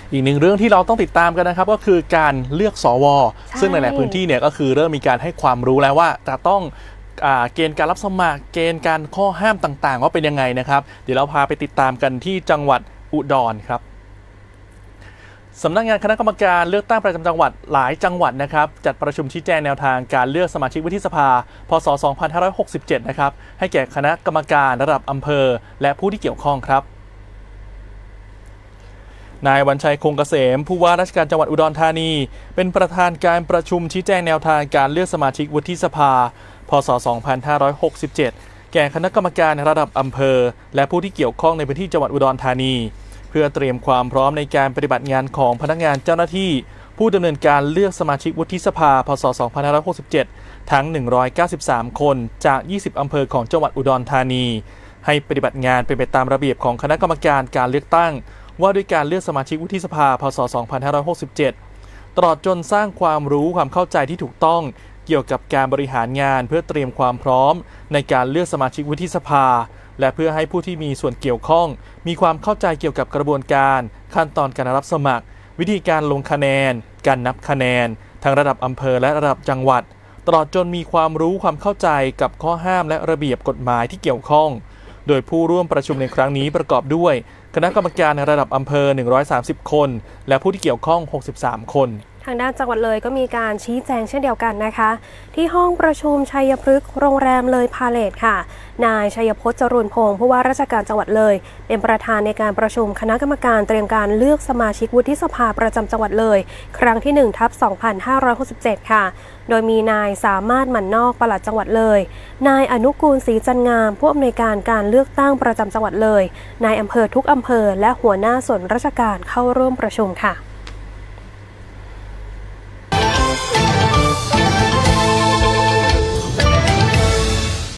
อีกหนึ่งเรื่องที่เราต้องติดตามกันนะครับก็คือการเลือกสวซึ่งในหลายพื้นที่เนี่ยก็คือเริ่มมีการให้ความรู้แล้วว่าจะต้องเกณฑ์การรับสมัครเกณฑ์การข้อห้ามต่างๆว่าเป็นยังไงนะครับเดี๋ยวเราพาไปติดตามกันที่จังหวัดอุดรครับสำนักงานคณะกรรมการเลือกตั้งประจำจังหวัดหลายจังหวัดนะครับจัดประชุมชี้แจงแนวทางการเลือกสมาชิกวุฒิสภาพศ 2567 นะครับให้แก่คณะกรรมการระดับอำเภอและผู้ที่เกี่ยวข้องครับนายวันชัยคงเกษมผู้ว่าราชการจังหวัดอุดรธานีเป็นประธานการประชุมชี้แจงแนวทางการเลือกสมาชิกวุฒิสภาพศ 2567 แก่คณะกรรมการระดับอำเภอและผู้ที่เกี่ยวข้องในพื้นที่จังหวัดอุดรธานีเพื่อเตรียมความพร้อมในการปฏิบัติงานของพนักงานเจ้าหน้าที่ผู้ดำเนินการเลือกสมาชิกวุฒิสภาพศ 2567 ทั้ง 193 คนจาก 20 อำเภอของจังหวัดอุดรธานีให้ปฏิบัติงานเป็นไปตามระเบียบของคณะกรรมการการเลือกตั้งว่าด้วยการเลือกสมาชิกวุฒิสภาพศ 2567 ตลอดจนสร้างความรู้ความเข้าใจที่ถูกต้องเกี่ยวกับการบริหารงานเพื่อเตรียมความพร้อมในการเลือกสมาชิกวุฒิสภาและเพื่อให้ผู้ที่มีส่วนเกี่ยวข้องมีความเข้าใจเกี่ยวกับกระบวนการขั้นตอนการรับสมัครวิธีการลงคะแนนการนับคะแนนทั้งระดับอำเภอและระดับจังหวัดตลอดจนมีความรู้ความเข้าใจกับข้อห้ามและระเบียบกฎหมายที่เกี่ยวข้องโดยผู้ร่วมประชุมในครั้งนี้ประกอบด้วยคณะกรรมการในระดับอำเภอ 130 คนและผู้ที่เกี่ยวข้อง 63 คนทางด้านจังหวัดเลยก็มีการชี้แจงเช่นเดียวกันนะคะที่ห้องประชุมชัยพฤกษ์โรงแรมเลยพาเลทค่ะนายชัยพจน์ จรูนพงศ์ผู้ว่าราชการจังหวัดเลยเป็นประธานในการประชุมคณะกรรมการเตรียมการเลือกสมาชิกวุฒิสภาประจำจังหวัดเลยครั้งที่ 1/2567 ค่ะโดยมีนายสามารถหมั่นนอกปลัดจังหวัดเลยนายอนุกูลศรีจันงามผู้อำนวยการการเลือกตั้งประจำจังหวัดเลยนายอำเภอทุกอำเภอและหัวหน้าส่วนราชการเข้าร่วมประชุมค่ะ